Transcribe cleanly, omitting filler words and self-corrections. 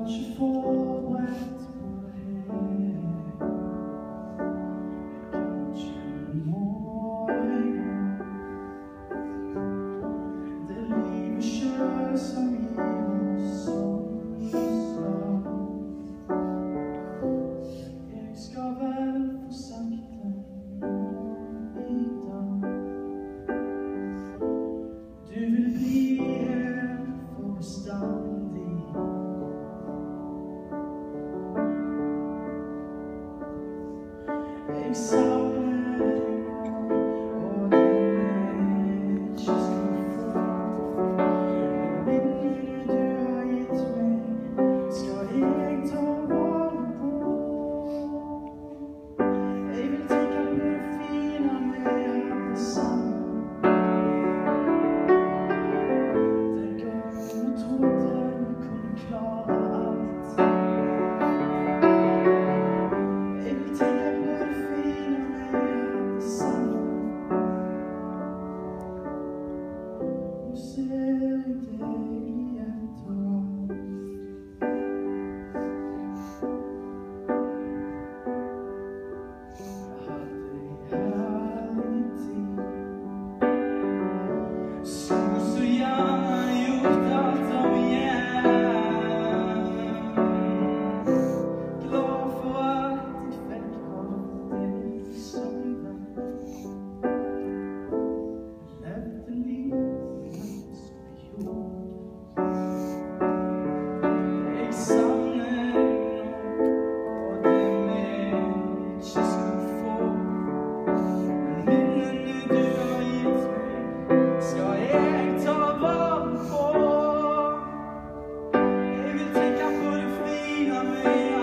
ikke forberedt på det. Kanskje må jeg gå. Det er livet selv som gir oss omslag. Jeg skal vel få sagt det i dag. Du vil bli her for bestandig. Jeg savner deg, og det er ikke så få. Minnene du har gitt meg, skal jeg ta vare på. Jeg vil tenke på det fine vi hadde sammen. Den gangen vi trodde vi kunne klare alt. Jeg vil tenke på det fine vi hadde sammen. Nå ser jeg deg igjen tilbake. Jeg hadde en herlig tid. Skulle så gjerne gjort alt om igjen. Glad for at jeg fikk holdt deg som venn. Levde livet mens vi gjorde. Jeg savner deg nå, og det vi ikke skulle få. Minnene du har gitt meg, skal jeg ta vare på. Jeg vil tenke på det fine vi